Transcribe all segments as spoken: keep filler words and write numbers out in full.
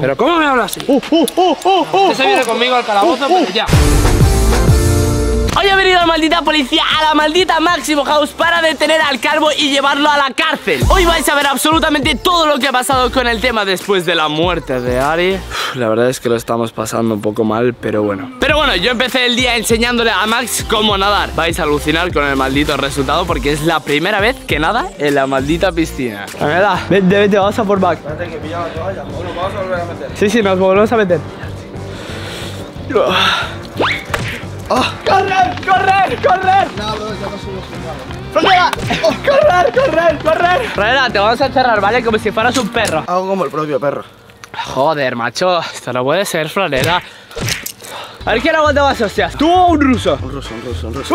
¿Pero cómo me hablas así? Uh, uh, uh, uh, uh, Usted se viene conmigo al calabozo, uh, uh. pero ya. Hoy ha venido la maldita policía a la maldita Máximo House para detener al calvo y llevarlo a la cárcel. Hoy vais a ver absolutamente todo lo que ha pasado con el tema después de la muerte de Ari. Uf, la verdad es que lo estamos pasando un poco mal, pero bueno. Pero bueno, yo empecé el día enseñándole a Max cómo nadar. Vais a alucinar con el maldito resultado porque es la primera vez que nada en la maldita piscina. La verdad, vete, vete, vamos a por Max. Espérate que pilla la toalla. Bueno, vamos a volver a meter. Sí, sí, nos volvemos a meter. Oh. ¡Correr! ¡Correr! ¡Correr! No, bro, ya no subo sin nada. ¡Franela! Oh, ¡correr! ¡Correr! ¡Correr! Franela, te vamos a encerrar, ¿vale? Como si fueras un perro. Hago como el propio perro. Joder, macho. Esto no puede ser, Franela. A ver quién aguanta más hostias. ¿Tú o un ruso? Un ruso, un ruso, un ruso.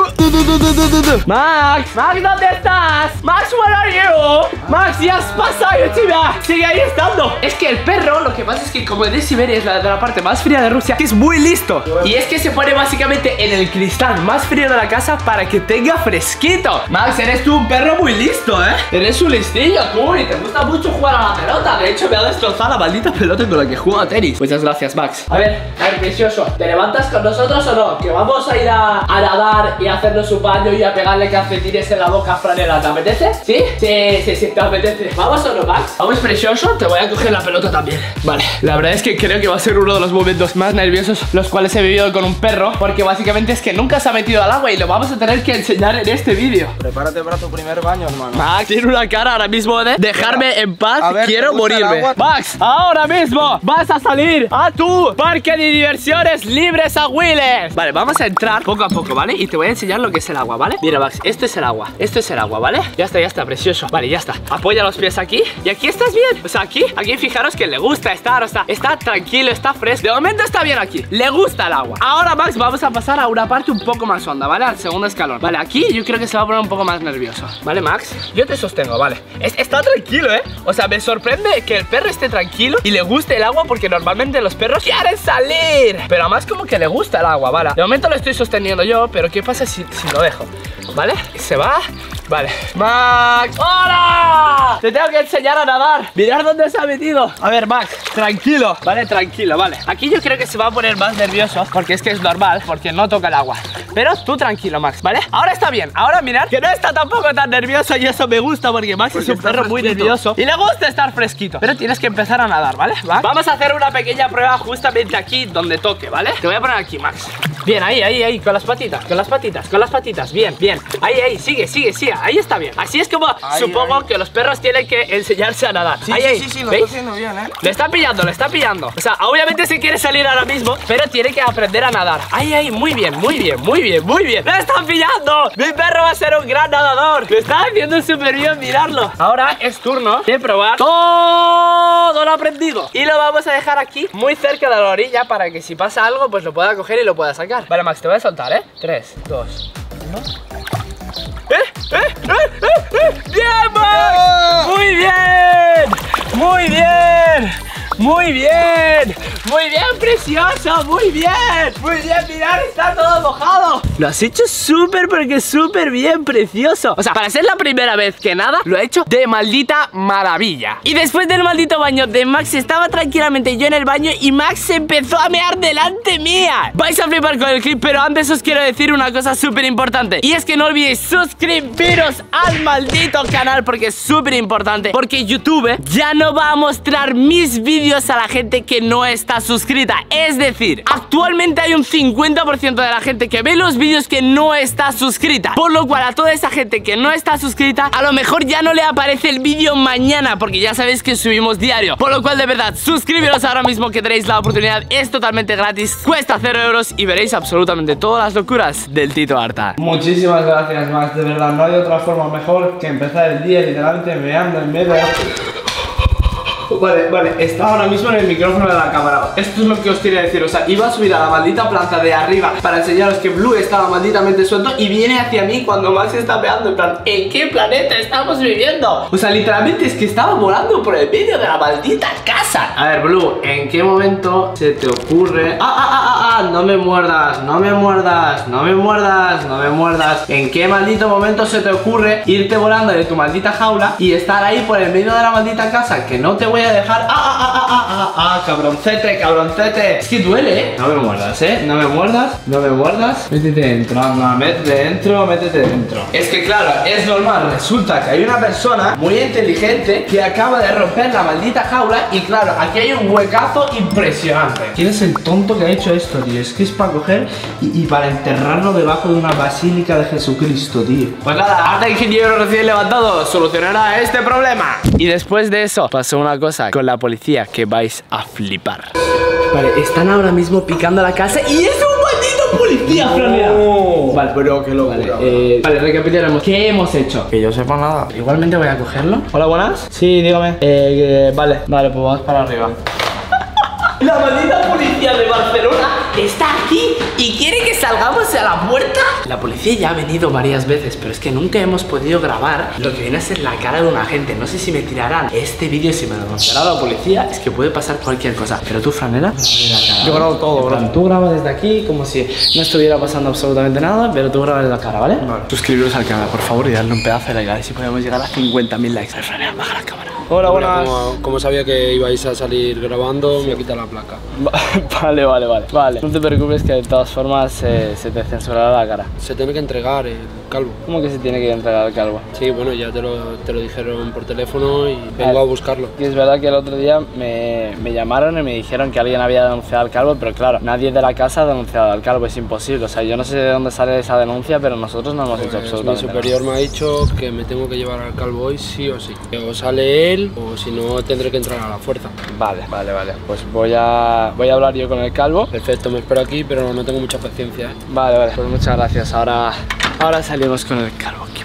Uh. Max, Max, ¿dónde estás? Max, where are you? Max, ya has pasado, Siberia. Sigue ahí estando. Es que el perro, lo que pasa es que como de Siberia es la de la parte más fría de Rusia, que es muy listo. Y es que se pone básicamente en el cristal más frío de la casa para que tenga fresquito. Max, eres tú un perro muy listo, ¿eh? Eres un listillo tú y te gusta mucho jugar a la pelota. De hecho, me ha destrozado la maldita pelota con la que juego a tenis. Muchas gracias, Max. A ver, a ver, precioso. ¿Te levantas con nosotros o no? Que vamos a ir a, a nadar y a hacernos un baño y a pegarle calcetines en la boca a Franela. ¿Te apetece? ¿Sí? Sí, sí, sí, te apetece. ¿Vamos o no, Max? Vamos, precioso. Te voy a coger la pelota también. Vale, la verdad es que creo que va a ser uno de los momentos más nerviosos los cuales he vivido con un perro, porque básicamente es que nunca se ha metido al agua y lo vamos a tener que enseñar en este vídeo. Prepárate para tu primer baño, hermano. Max, tiene una cara ahora mismo de dejarme en paz. A ver, quiero ¿te gusta el morirme. agua? Max, ahora mismo vas a salir a tu parque de diversiones libres a Willes. Vale, vamos a entrar poco a poco, ¿vale? Y te voy a enseñar lo que es el agua, ¿vale? Mira, Max, esto es el agua. Esto es el agua, ¿vale? Ya está, ya está, precioso. Vale, ya está. Apoya los pies aquí y aquí estás bien. O sea, aquí, aquí fijaros que le gusta estar, o sea, está tranquilo, está fresco. De momento está bien aquí. Le gusta el agua. Ahora, Max, vamos a pasar a una parte un poco más honda, ¿vale? Al segundo escalón. Vale, aquí yo creo que se va a poner un poco más nervioso. ¿Vale, Max? Yo te sostengo, ¿vale? Es, está tranquilo, ¿eh? O sea, me sorprende que el perro esté tranquilo y le guste el agua porque normalmente los perros quieren salir. Pero además como que le gusta el agua, ¿vale? De momento lo estoy sosteniendo yo, pero ¿qué pasa si, si lo dejo? ¿Vale? Se va. Vale. Max. ¡Hola! Te tengo que enseñar a nadar. Mirad dónde se ha metido. A ver, Max, tranquilo. Vale, tranquilo, vale. Aquí yo creo que se va a poner más nervioso porque es que es normal, porque no toca el agua. Pero tú tranquilo, Max, ¿vale? Ahora está bien. Ahora mirad que no está tampoco tan nervioso y eso me gusta porque Max porque es un perro fresquito. Muy nervioso y le gusta estar fresquito. Pero tienes que empezar a nadar, ¿vale? Max? Vamos a hacer una pequeña prueba justamente aquí donde toque, ¿vale? Te voy a poner aquí, Max. Bien, ahí, ahí, ahí, con las patitas, con las patitas, con las patitas. Bien, bien. Ahí, ahí, sigue, sigue, sigue. Ahí está bien. Así es como ahí, supongo ahí. Que los perros tienen que enseñarse a nadar. Sí, ahí, sí, ahí. sí, sí, lo ¿veis? estoy haciendo bien, ¿eh? Le está pillando, le está pillando. O sea, obviamente se quiere salir ahora mismo, pero tiene que aprender a nadar. Ahí, ahí, muy bien, muy bien, muy bien, muy bien. ¡Le están pillando! Mi perro va a ser un gran nadador. Me está haciendo súper bien mirarlo. Ahora es turno de probar todo lo aprendido. Y lo vamos a dejar aquí, muy cerca de la orilla, para que si pasa algo, pues lo pueda coger y lo pueda sacar. Vale, Max, te voy a soltar, ¿eh? tres, dos, uno. ¡Eh! ¡Eh! ¡Eh! ¡Eh! ¡Eh! ¡Bien, Max! ¡Muy bien! ¡Muy bien! ¡Muy bien! ¡Muy bien, precioso! ¡Muy bien! ¡Muy bien! ¡Mirad! ¡Está todo mojado! Lo has hecho súper, porque súper bien, precioso. O sea, para ser la primera vez que nada, lo he hecho de maldita maravilla. Y después del maldito baño de Max, estaba tranquilamente yo en el baño y Max se empezó a mear delante mía. Vais a flipar con el clip, pero antes os quiero decir una cosa súper importante. Y es que no olvidéis suscribiros al maldito canal, porque es súper importante. Porque YouTube ya no va a mostrar mis vídeos a la gente que no está suscrita. Es decir, actualmente hay un cincuenta por ciento de la gente que ve los vídeos que no está suscrita. Por lo cual a toda esa gente que no está suscrita, a lo mejor ya no le aparece el vídeo mañana, porque ya sabéis que subimos diario. Por lo cual, de verdad, suscribiros ahora mismo, que tenéis la oportunidad. Es totalmente gratis, cuesta cero euros y veréis absolutamente todas las locuras del Tito Arta. Muchísimas gracias, Max. De verdad, no hay otra forma mejor que empezar el día literalmente meando en medio. Vale, vale, está ahora mismo en el micrófono de la cámara. Esto es lo que os quería decir. O sea, iba a subir a la maldita planta de arriba para enseñaros que Blue estaba malditamente suelto y viene hacia mí cuando Max está pegando. En plan, ¿en qué planeta estamos viviendo? O sea, literalmente es que estaba volando por el medio de la maldita casa. A ver, Blue, ¿en qué momento se te ocurre? ¡Ah, ah, ah, ah! ah! No me muerdas, no me muerdas, no me muerdas, no me muerdas. ¿En qué maldito momento se te ocurre irte volando de tu maldita jaula y estar ahí por el medio de la maldita casa? Que no te voy voy a dejar. ¡Ah, ah, ah, ah, ah, ah! Cabroncete, cabroncete. Es que duele, ¿eh? No me muerdas, ¿eh? No me muerdas, no me muerdas. Métete dentro, anda, métete dentro, métete dentro. Es que claro, es normal. Resulta que hay una persona muy inteligente que acaba de romper la maldita jaula. Y claro, aquí hay un huecazo impresionante. ¿Quién es el tonto que ha hecho esto, tío? Es que es para coger y, y para enterrarlo debajo de una basílica de Jesucristo, tío. Pues nada, arte ingeniero recién levantado solucionará este problema. Y después de eso pasó una cosa con la policía que vais a flipar. Vale, están ahora mismo picando la casa y es un maldito policía, Franera. No. Vale, pero que lo vale, eh, vale, recapitulemos. ¿Qué hemos hecho? Que yo sepa nada. Igualmente voy a cogerlo. Hola, buenas. Sí, dígame. Eh, que, vale, vale, pues vamos para arriba. La maldita policía de Barcelona está aquí y quiere que salgamos a la puerta. La policía ya ha venido varias veces, pero es que nunca hemos podido grabar lo que viene a ser la cara de un agente. No sé si me tirarán este vídeo, si me lo denunciará la policía. Es que puede pasar cualquier cosa. Pero tú, Franera, yo grabo todo, bro. Tú grabas desde aquí como si no estuviera pasando absolutamente nada, pero tú grabas la cara, ¿vale? Vale. Suscribiros al canal, por favor, y darle un pedazo de like. A ver si podemos llegar a cincuenta mil likes. Franera, baja la cámara. Hola, buenas. Como, como sabía que ibais a salir grabando, me quita la placa. Vale, vale, vale. Vale, no te preocupes que de todas formas eh, se te censurará la cara. Se tiene que entregar el calvo. ¿Cómo que se tiene que entregar el calvo? Sí, bueno, ya te lo, te lo dijeron por teléfono y vengo a, a buscarlo. Y es verdad que el otro día me, me llamaron y me dijeron que alguien había denunciado al calvo, pero claro, nadie de la casa ha denunciado al calvo, es imposible. O sea, yo no sé de dónde sale esa denuncia, pero nosotros no hemos pues hecho absolutamente nada. Mi superior nada. me ha dicho que me tengo que llevar al calvo hoy sí o sí. Que o sale él o si no tendré que entrar a la fuerza. Vale, vale, vale. Pues voy a, voy a hablar yo con el calvo. Perfecto, me espero aquí, pero no tengo mucha paciencia, ¿eh? Vale, vale, pues muchas gracias. Ahora, ahora salimos con el calvo aquí.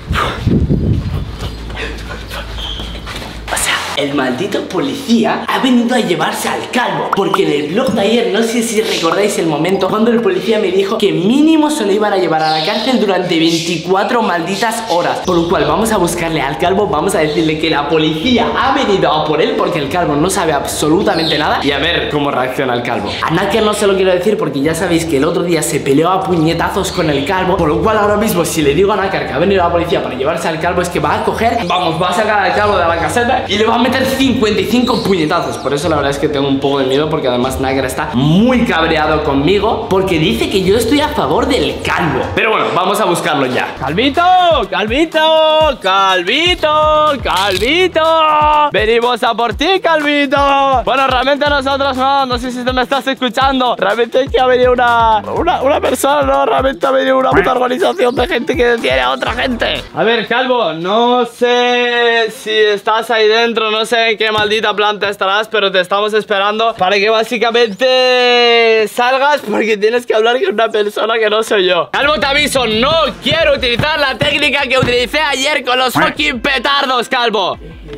O sea, el maldito policía ha venido a llevarse al calvo. Porque en el vlog de ayer, no sé si recordáis el momento cuando el policía me dijo que mínimo se lo iban a llevar a la cárcel durante veinticuatro malditas horas. Por lo cual vamos a buscarle al calvo, vamos a decirle que la policía ha venido a por él porque el calvo no sabe absolutamente nada. Y a ver cómo reacciona el calvo. A Naker no se lo quiero decir porque ya sabéis que el otro día se peleó a puñetazos con el calvo. Por lo cual ahora mismo si le digo a Naker que ha venido la policía para llevarse al calvo, es que va a coger, vamos, va a sacar al calvo de la caseta y le va a meter cincuenta y cinco puñetazos. Por eso la verdad es que tengo un poco de miedo, porque además Naker está muy cabreado conmigo porque dice que yo estoy a favor del calvo. Pero bueno, vamos a buscarlo ya. Calvito, Calvito, Calvito, Calvito, venimos a por ti, Calvito. Bueno, realmente nosotros no, no sé si te me estás escuchando. Realmente es que ha venido una, una, una persona, no, realmente ha venido una puta organización de gente que detiene a otra gente. A ver, calvo, no sé si estás ahí dentro, no sé en qué maldita planta estarás, pero te estamos esperando para que básicamente salgas porque tienes que hablar con una persona que no soy yo. Calvo, te aviso, no quiero utilizar la técnica que utilicé ayer con los fucking petardos, calvo.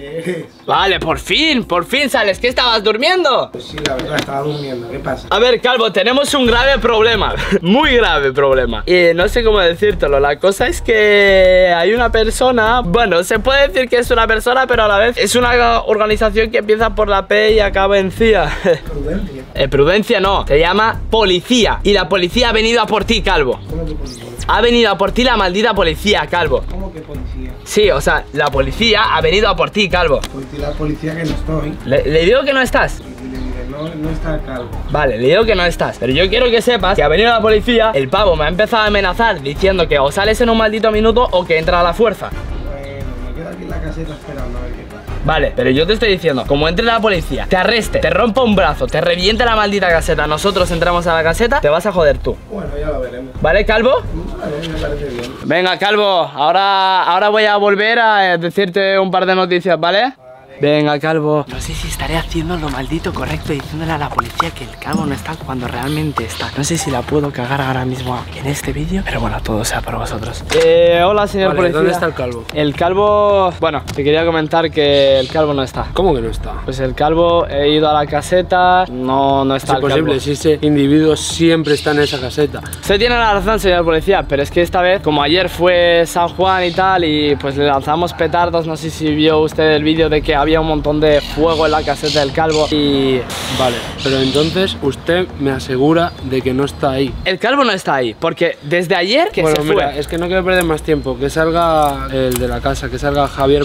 Vale, por fin, por fin sales. ¿Qué estabas durmiendo? Pues sí, la verdad, estaba durmiendo. ¿Qué pasa? A ver, calvo, tenemos un grave problema. Muy grave problema. Y no sé cómo decírtelo. La cosa es que hay una persona. Bueno, se puede decir que es una persona, pero a la vez es una organización que empieza por la P y acaba en C I A. Prudencia. Eh, prudencia no, se llama policía. Y la policía ha venido a por ti, calvo. ¿Cómo que policía? Ha venido a por ti la maldita policía, calvo. ¿Cómo que policía? Sí, o sea, la policía ha venido a por ti, calvo. Pues dile a la policía que no estoy. Le, le digo que no estás. Y dile, dile, no, no está el calvo. Vale, le digo que no estás. Pero yo quiero que sepas que ha venido la policía. El pavo me ha empezado a amenazar diciendo que o sales en un maldito minuto o que entra a la fuerza. Bueno, me quedo aquí en la caseta esperando a ver qué pasa. Vale, pero yo te estoy diciendo, como entre la policía, te arreste, te rompa un brazo, te reviente la maldita caseta, nosotros entramos a la caseta, te vas a joder tú. Bueno, ya lo veremos. ¿Vale, calvo? Vale, me parece bien. Venga, calvo, ahora, ahora voy a volver a decirte un par de noticias, ¿vale? Venga, calvo. No sé si estaré haciendo lo maldito correcto diciéndole a la policía que el calvo no está cuando realmente está. No sé si la puedo cagar ahora mismo en este vídeo, pero bueno, todo sea por vosotros. Eh, hola, señor Vale, policía. ¿dónde está el calvo? El calvo... Bueno, te quería comentar que el calvo no está. ¿Cómo que no está? Pues el calvo, he ido a la caseta, no, no está Es el calvo. imposible, si ese individuo siempre está en esa caseta. Usted tiene la razón, señor policía, pero es que esta vez, como ayer fue San Juan y tal, y pues le lanzamos petardos, no sé si vio usted el vídeo de que había un montón de fuego en la caseta del calvo y... Vale, pero entonces usted me asegura de que no está ahí. El calvo no está ahí, porque desde ayer que Bueno, se mira, fue. es que no quiero perder más tiempo. Que salga el de la casa, que salga Javier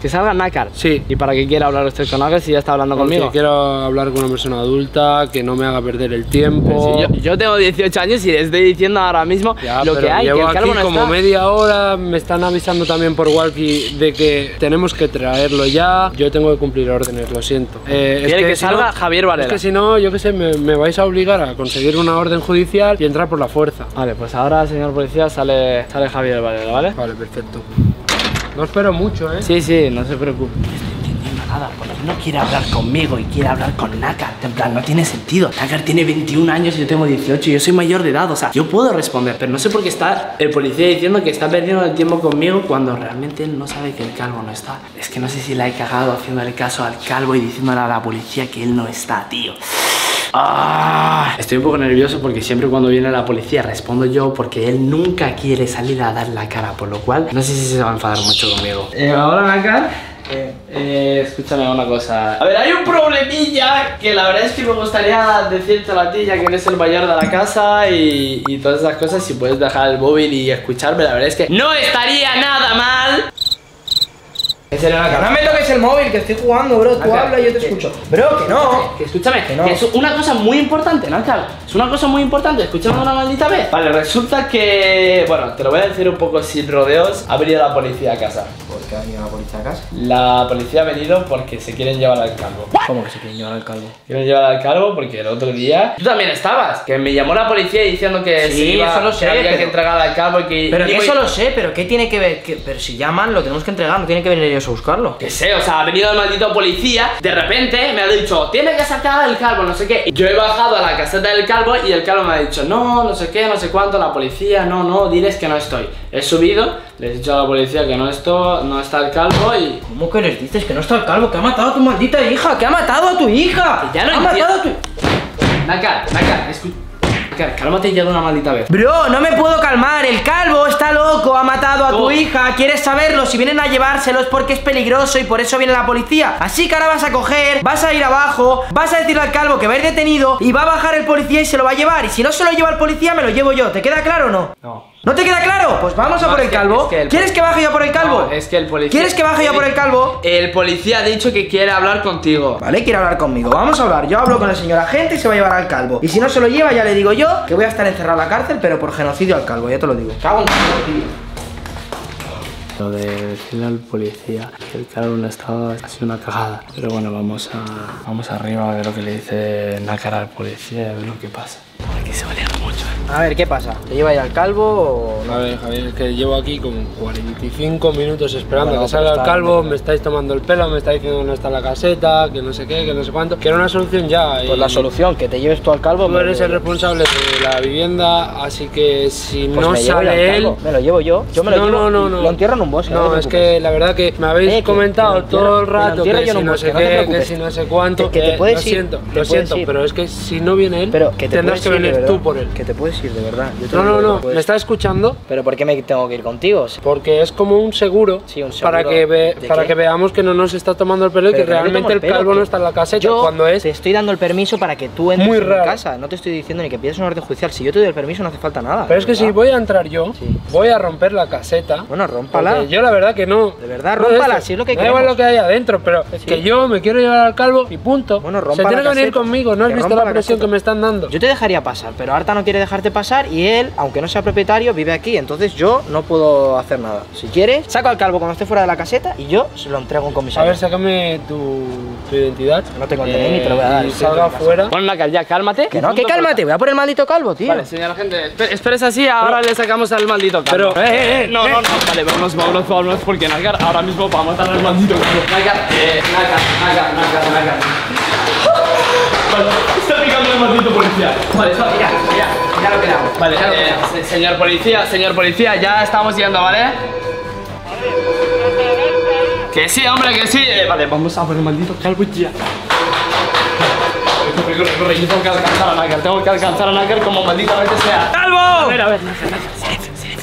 Que salga Nácar. Sí. ¿Y para qué quiere hablar usted con Nácar si ya está hablando Porque conmigo? quiero hablar con una persona adulta, que no me haga perder el tiempo. Sí, yo, yo tengo dieciocho años y le estoy diciendo ahora mismo Ya, lo pero que hay, que llevo el calvo aquí no como está. media hora, me están avisando también por walkie de que tenemos que traerlo ya. Yo tengo que cumplir órdenes, lo siento. Eh, Quiere que si salga no- Javier Varela. Es que si no, yo qué sé, me, me vais a obligar a conseguir una orden judicial y entrar por la fuerza. Vale, pues ahora, señor policía, sale, sale Javier Varela, ¿vale? Vale, perfecto. No espero mucho, ¿eh? Sí, sí, no se preocupe. No estoy entendiendo nada, porque no quiere hablar conmigo y quiere hablar con Nácar. En plan, no tiene sentido. Nácar tiene veintiún años y yo tengo dieciocho y yo soy mayor de edad. O sea, yo puedo responder, pero no sé por qué está el policía diciendo que está perdiendo el tiempo conmigo cuando realmente él no sabe que el calvo no está. Es que no sé si la he cagado haciéndole caso al calvo y diciéndole a la policía que él no está, tío. Ah, estoy un poco nervioso porque siempre cuando viene la policía respondo yo porque él nunca quiere salir a dar la cara, por lo cual no sé si se va a enfadar mucho conmigo. Eh, ahora, Nácar, eh, eh, escúchame una cosa. A ver, hay un problemilla que la verdad es que me gustaría decirte a ti, ya que eres el mayor de la casa y, y todas esas cosas. Si puedes dejar el móvil y escucharme, la verdad es que no estaría nada mal. En serio, Nácar. No me toques el móvil, que estoy jugando, bro. Tú Nácar, habla y yo te que- escucho. Bro, que no. Que escúchame, Que no. que es una cosa muy importante, Nácar. Es una cosa muy importante, escúchame una maldita vez. Vale, resulta que, bueno, te lo voy a decir un poco sin rodeos. Ha venido la policía a casa. ¿Por qué ha venido la policía a casa? La policía ha venido porque se quieren llevar al calvo. ¿Cómo que se quieren llevar al calvo? Quieren llevar al calvo porque el otro día tú también estabas. Que me llamó la policía diciendo que Sí, se iba, eso lo que sé, había que pero- entregar al calvo y que. Pero que digo, eso lo sé, pero ¿qué tiene que ver? Que- pero si llaman, lo tenemos que entregar, no tiene que venir ellos a buscarlo. Que sé, o sea, ha venido el maldito policía. De repente me ha dicho, tiene que sacar el calvo, no sé qué. Y yo he bajado a la caseta del calvo y el calvo me ha dicho, no, no sé qué, no sé cuánto. La policía, no, no, diles que no estoy. He subido, le he dicho a la policía que no, esto, no está el calvo y. ¿Cómo que les dices que no está el calvo? Que ha matado a tu maldita hija, que ha matado a tu hija. Que ya lo ha entiendo. matado a tu. Nácar, Nácar, escucha. Nácar, cálmate ya de una maldita vez. Bro, no me puedo calmar, el calvo está loco, ha matado a tu ¿Cómo? hija, quieres saberlo, si vienen a llevárselos porque es peligroso y por eso viene la policía. Así que ahora vas a coger, vas a ir abajo, vas a decirle al calvo que va a ir detenido y va a bajar el policía y se lo va a llevar. Y si no se lo lleva el policía, me lo llevo yo, ¿te queda claro o no? No. ¿No te queda claro? Pues vamos a No, por es el que- calvo. es que el- ¿Quieres que baje yo por el calvo? No, es que el policía. ¿Quieres que baje yo por el calvo? El policía ha dicho que quiere hablar contigo. Vale, quiere hablar conmigo, vamos a hablar. Yo hablo con el señor agente y se va a llevar al calvo. Y si no se lo lleva, ya le digo yo que voy a estar encerrado en la cárcel, pero por genocidio al calvo, ya te lo digo. Cago en tu tío. Lo de decirle al policía que el calvo no estaba ha sido una cagada. Pero bueno, vamos a vamos arriba a ver lo que le dice Nácar al policía y a ver lo que pasa. Aquí se va a liar mucho, eh. A ver, ¿qué pasa? ¿Te lleva ya al calvo o no? A ver, Javier, es que llevo aquí como cuarenta y cinco minutos esperando Bueno, que salga pero el está- calvo, me estáis tomando el pelo, me estáis diciendo que no está la caseta, que no sé qué, que no sé cuánto. Quiero una solución ya. Pues y la solución, que te lleves tú al calvo. Tú me lo eres llevo el yo. responsable de la vivienda, así que si Pues no me llevo yo al sale él... calvo, me lo llevo yo. Yo me lo no, llevo no, no, y no. lo entierro en un bosque. No, te es preocupes. que la verdad que me habéis Eh, que- comentado que lo entierro- todo el que lo rato entierro que yo en si un no bosque, sé no te qué, que preocupes. si no sé cuánto. Que- que te eh, puedes lo ir, siento, te lo puedes siento, ir. pero es que si no viene él, Pero que te tendrás puedes que ir, de venir verdad. tú por él. Que te puedes ir, de verdad. Yo te No, lo no, digo, no, que puedes. ¿me está escuchando? Pero ¿por qué me tengo que ir contigo? Porque es como un seguro, Sí, un seguro. para que ve- ¿De para qué? que veamos que no nos está tomando el pelo y que Pero que no te tomo realmente el pelo, calvo que no está en la caseta yo cuando es te estoy dando el permiso para que tú entres muy en mi raro. casa. No te estoy diciendo ni que pides una orden judicial. Si yo te doy el permiso no hace falta nada. Pero es que ¿verdad? si voy a entrar yo, Sí. voy a romper la caseta. Bueno, rómpala. Porque yo la verdad que no. De verdad, no rómpala, esto. si es lo que da igual queremos. lo que hay adentro, pero Sí. que yo me quiero llevar al calvo y punto. Bueno, rompa Se tiene la que venir caseta. conmigo, ¿no has Que visto rompa la la presión caseta. que me están dando? Yo te dejaría pasar, pero Arta no quiere dejarte pasar y él, aunque no sea propietario, vive aquí. Entonces yo no puedo hacer nada. Si quieres, saco al calvo cuando esté fuera de la caseta y yo se lo entrego a un A comisario. ver, sácame tu, tu identidad. No tengo el D N I ni te lo voy a dar. Y estoy salga en casa. afuera. Bueno, Nácar, ya, cálmate. Que no, que cálmate, voy a por el maldito calvo, tío. Vale, señora gente, esp- esperes así, ahora le sacamos al maldito calvo. Pero, eh, eh, eh, no, no, no, vale, vámonos, vámonos, vámonos, porque Nácar ahora mismo va a matar al maldito calvo. Nácar, eh, Nácar, Nácar, Nácar, Nácar. Vale, está picando el maldito policía. Vale, está, ya, ya, ya lo quedamos. Vale, eh, se- señor policía, señor policía, ya estamos yendo, ¿vale? Que sí, hombre, que sí. Eh, vale, vamos a por el maldito calvo ya. Corre, corre, corre, yo tengo que alcanzar a Nácar, tengo que alcanzar a Nácar como maldita vez sea. ¡Calvo! A ver, a ver, Nácar, Nácar, silencio, silencio.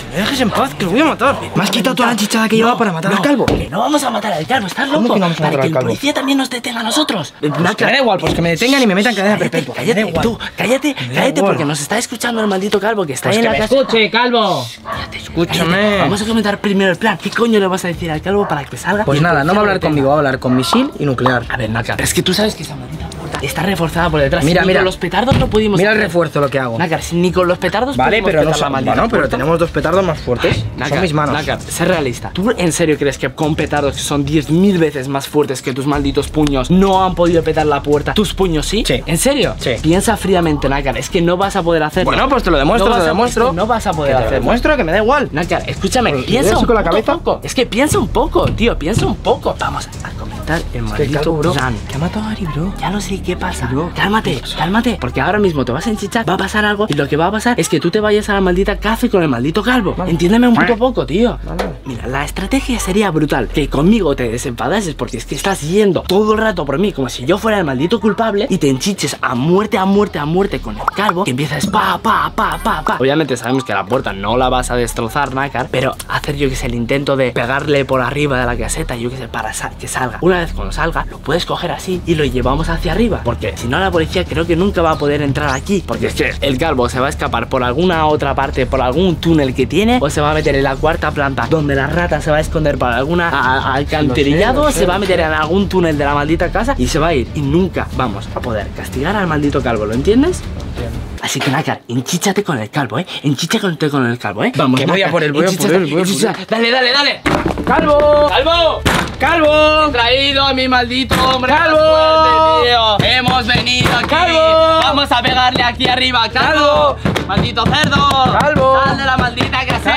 Me dejes en paz, que lo voy a matar. Me has quitado toda la chichada que llevaba para matar al calvo. Que no vamos a matar al calvo, ¿estás loco? ¿Cómo que no vamos a matar Para al que calvo? el policía también nos detenga a nosotros. Pues que me da igual, pues que me detengan y me metan cadena perpetua. Cállate, Me da igual. tú, cállate, Me da cállate, igual. porque nos está escuchando el maldito calvo que está Pues ahí que en la me casa. escuche, calvo. Cállate, Escúchame. cállate. Vamos a comentar primero el plan. ¿Qué coño le vas a decir al calvo para que salga? Pues y el nada, no policía va a hablar lo detenga? conmigo, va a hablar con misil y nuclear. A ver, Nácar, es que tú sabes que esa maldita puerta está reforzada por detrás. Mira, Ni mira. con los petardos no pudimos. Mira el hacer. refuerzo lo que hago. Nácar, si ni con los petardos Vale, pudimos pero no petar la son. maldita Bueno, pero puerta. tenemos dos petardos más fuertes. Nácar, Son mis manos. Nácar, sé realista. ¿Tú en serio crees que con petardos que son diez mil veces más fuertes que tus malditos puños no han podido petar la puerta? ¿Tus puños sí? Sí. ¿En serio? Sí. Piensa fríamente, Nácar. Es que no vas a poder hacerlo. Bueno, pues te lo demuestro, no te vas lo a- demuestro. es que No vas a poder Que te lo hacerlo. demuestro, que me da igual. Nácar, escúchame, Pues, piensa ¿eso un con la puto cabeza? poco. Es que piensa un poco, tío, piensa un poco. Vamos a comentar el maldito calvo, bro. plan. Que ha matado a Ari, bro. Ya lo sé, ¿qué pasa? Cálmate, cálmate. Porque ahora mismo te vas a enchichar, va a pasar algo. Y lo que va a pasar es que tú te vayas a la maldita cárcel con el maldito calvo. Entiéndeme un puto poco, tío. Mira, la estrategia sería brutal. Que conmigo te desenfadases porque es que estás yendo todo el rato por mí como si yo fuera el maldito culpable. Y te enchiches a muerte, a muerte, a muerte con el calvo. Que empiezas pa, pa, pa, pa, pa. Obviamente sabemos que la puerta no la vas a destrozar, Nácar. Pero hacer yo que sé el intento de pegarle por arriba de la caseta, yo que sé, para sa- que salga. Una vez cuando salga, lo puedes coger así y lo llevamos hacia arriba. Porque si no, la policía creo que nunca va a poder entrar aquí. Porque es que el calvo se va a escapar por alguna otra parte, por algún túnel que tiene, o se va a meter en la cuarta planta donde la rata se va a esconder para alguna a- a- alcantarillado, Lo sé, lo sé, se va a lo meter en algún túnel de la maldita casa y se va a ir. Y nunca vamos a poder castigar al maldito calvo, ¿lo entiendes? Así que Nácar, enchíchate con el calvo, ¿eh? Enchíchate con el calvo, ¿eh? Vamos, Que voy a Nácar, por él, voy a por enchíchate, él, voy a por enchíchate. Dale, dale, dale. ¡Calvo! ¡Calvo! ¡Calvo! He traído a mi maldito hombre ¡Calvo! más fuerte, tío. Hemos venido aquí. ¡Calvo! Vamos a pegarle aquí arriba, calvo. Maldito cerdo. ¡Calvo! Sal de la maldita caseta.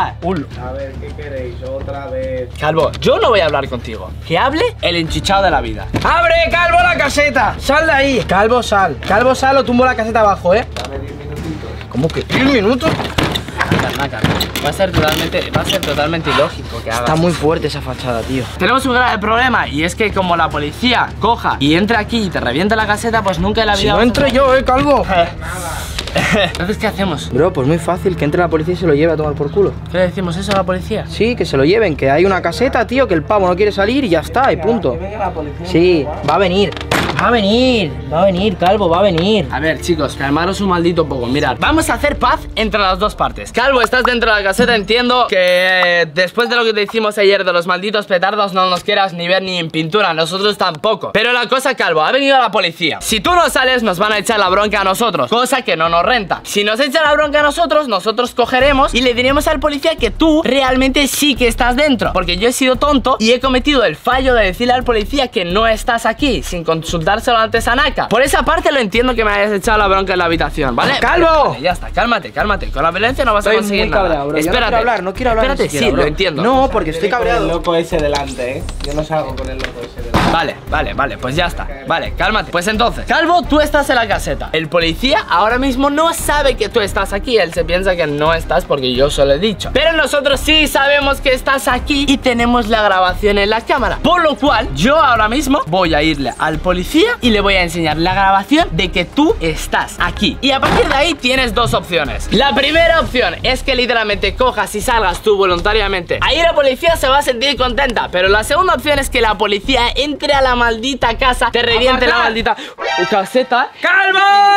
A ver, ¿qué queréis? Otra vez. Calvo, yo no voy a hablar contigo. Que hable el enchichado de la vida. ¡Abre, Calvo, la caseta! ¡Sal de ahí! Calvo, sal. Calvo, sal o tumbo la caseta abajo, ¿eh? Dame diez minutitos. ¿Cómo que diez minutos? Nácar, Nácar, Va a ser totalmente, va a ser totalmente ilógico que hagas. Está muy fuerte esa fachada, tío. Tenemos un grave problema y es que como la policía coja y entre aquí y te revienta la caseta, pues nunca en la vida. Si no vas a- entro yo, ¿eh, Calvo? Entonces, ¿qué hacemos? Bro, pues muy fácil, que entre la policía y se lo lleve a tomar por culo. ¿Qué le decimos eso a la policía? Sí, que se lo lleven, que hay una caseta, tío, que el pavo no quiere salir y ya está, y punto. Que venga la policía. Sí, va a venir. Va a venir, va a venir, Calvo, va a venir. A ver, chicos, calmaros un maldito poco. Mirad, vamos a hacer paz entre las dos partes. Calvo, estás dentro de la caseta. Entiendo que eh, después de lo que te hicimos ayer de los malditos petardos no nos quieras ni ver ni en pintura. Nosotros tampoco. Pero la cosa, Calvo, ha venido la policía. Si tú no sales, nos van a echar la bronca a nosotros, cosa que no nos renta. Si nos echan la bronca a nosotros, nosotros cogeremos y le diremos al policía que tú realmente sí que estás dentro. Porque yo he sido tonto y he cometido el fallo de decirle al policía que no estás aquí sin consultárselo antes a Naka. Por esa parte lo entiendo que me hayas echado la bronca en la habitación, ¿vale? ¡Calvo! Vale, ya está, cálmate, cálmate. Con la violencia no vas a Estoy conseguir muy nada. cabreado, bro. Yo no Espérate. quiero hablar, no quiero hablar ni Espérate, siquiera, sí, bro. lo entiendo. No, porque estoy Con el cabreado. loco ese delante, ¿eh? Yo no salgo con el loco ese delante. Vale, vale, vale, pues ya está. Vale, cálmate. Pues entonces, Calvo, tú estás en la caseta. El policía ahora mismo no sabe que tú estás aquí. Él se piensa que no estás porque yo se lo he dicho. Pero nosotros sí sabemos que estás aquí y tenemos la grabación en la cámara. Por lo cual, yo ahora mismo voy a irle al policía y le voy a enseñar la grabación de que tú estás aquí. Y a partir de ahí tienes dos opciones. La primera opción es que literalmente cojas y salgas tú voluntariamente. Ahí la policía se va a sentir contenta. Pero la segunda opción es que la policía entre a la maldita casa, te reviente la maldita caseta. ¡Calvo!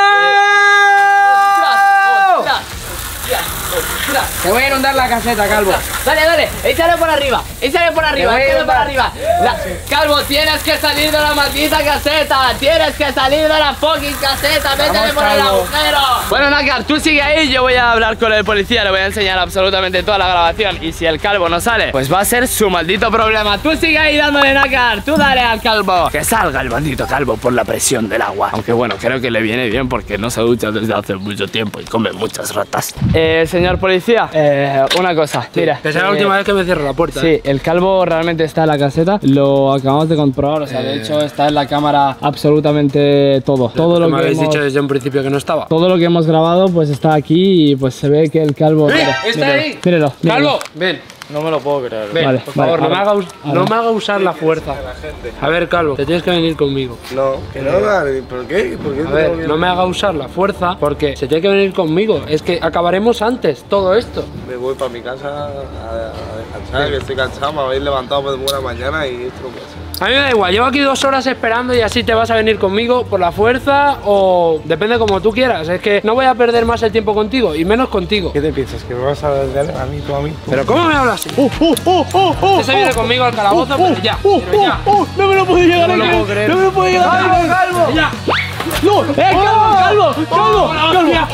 ¡Ostras! ¡Ostras! ¡Ostras! Te voy a inundar la caseta, Calvo. Dale, dale, échale por arriba, échale por arriba, voy a échale por inundar. arriba. La- Calvo, tienes que salir de la maldita caseta. Tienes que salir de la fucking caseta. Métele Vamos, por el Calvo. agujero. Bueno, Nácar, tú sigue ahí. Yo voy a hablar con el policía. Le voy a enseñar absolutamente toda la grabación. Y si el calvo no sale, pues va a ser su maldito problema. Tú sigue ahí dándole, Nácar. Tú dale al calvo. Que salga el maldito calvo por la presión del agua. Aunque bueno, creo que le viene bien porque no se ducha desde hace mucho tiempo y come muchas ratas. Eh, señor policía, eh, una cosa. Mira. Que sea la eh, última vez que me cierro la puerta. Sí, ¿eh? el calvo realmente está en la caseta. Lo acabamos de comprobar. O sea, de Eh. hecho está en la cámara absolutamente todo. Todo lo me que habéis hemos, dicho desde un principio que no estaba. todo lo que hemos grabado pues está aquí y pues se ve que el calvo. ¡Eh! Mira, ¡Está míralo, ahí! Míralo. míralo. ¡Calvo! Ven. No me lo puedo creer. Ven, Vale, por favor, vale, no, me a ver. haga, us- no me haga usar la fuerza. A ver, Calvo, te tienes que venir conmigo. No, que no me va a venir. ¿Por qué? ¿Por qué A ver, no me haga usar la fuerza porque se tiene que venir conmigo. Es que acabaremos antes todo esto. Me voy para mi casa a, a descansar, que estoy cansado, me habéis levantado por buena mañana y esto no puede ser. A mí me da igual, llevo aquí dos horas esperando y así te vas a venir conmigo por la fuerza o depende como tú quieras. Es que no voy a perder más el tiempo contigo y menos contigo. ¿Qué te piensas? ¿Que me vas a dar a mí, tú a mí? ¿Pero cómo me hablas? ¡Oh, oh, oh, oh, oh! Este se viene conmigo al calabozo, pero ya, ¡Oh, pero ya. oh, oh! ¡No me lo puedo llegar No a me lo creer! puedo creer. ¡No me lo puedo llegar a creer! ¡Calvo, calvo! Ya. ¡No! ¡Eh, calvo, calvo! ¡Calvo! ¡Calvo!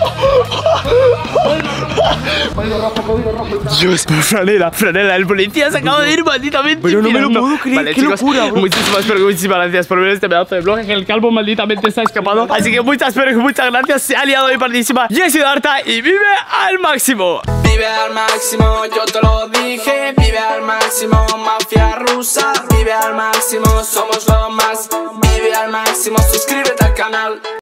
Dios, franela, franela, el policía se acaba de ir malditamente. Pero no me lo tirando. puedo creer, Vale, qué chicos, locura, bro. muchísimas, pero muchísimas gracias por ver este pedazo de vlog. El calvo malditamente está escapado. Así que muchas, pero muchas gracias. Se ha liado hoy partísima. Yo soy Darta y vive al máximo. Vive al máximo, yo te lo dije. Vive al máximo, mafia rusa. Vive al máximo, somos lo más. Vive al máximo, suscríbete al canal.